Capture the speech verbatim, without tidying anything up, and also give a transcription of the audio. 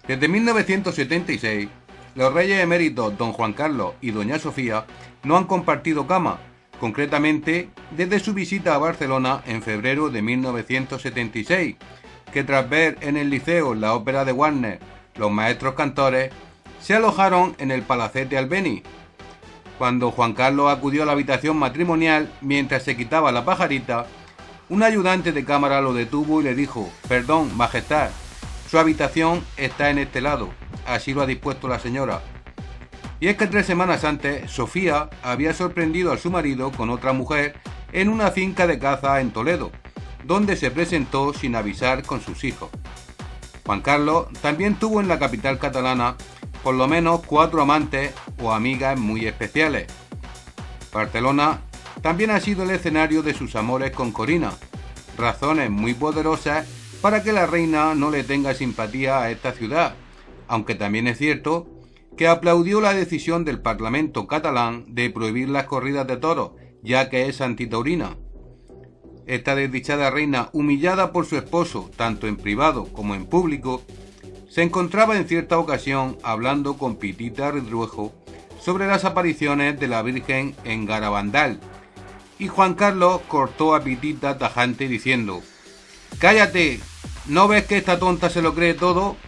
Desde mil novecientos setenta y seis, los reyes eméritos don Juan Carlos y doña Sofía no han compartido cama, concretamente desde su visita a Barcelona en febrero de mil novecientos setenta y seis, que tras ver en el Liceo la ópera de Wagner, Los Maestros Cantores, se alojaron en el Palacete Albéniz. Cuando Juan Carlos acudió a la habitación matrimonial mientras se quitaba la pajarita, un ayudante de cámara lo detuvo y le dijo: «Perdón, majestad, su habitación está en este lado, así lo ha dispuesto la señora». Y es que tres semanas antes, Sofía había sorprendido a su marido con otra mujer en una finca de caza en Toledo, donde se presentó sin avisar con sus hijos. Juan Carlos también tuvo en la capital catalana por lo menos cuatro amantes o amigas muy especiales. Barcelona también ha sido el escenario de sus amores con Corina, razones muy poderosas para que la reina no le tenga simpatía a esta ciudad, aunque también es cierto que aplaudió la decisión del Parlamento catalán de prohibir las corridas de toros, ya que es antitaurina. Esta desdichada reina, humillada por su esposo, tanto en privado como en público, se encontraba en cierta ocasión hablando con Pitita Ridruejo sobre las apariciones de la Virgen en Garabandal, y Juan Carlos cortó a Pitita tajante diciendo: «Cállate, ¿no ves que esta tonta se lo cree todo?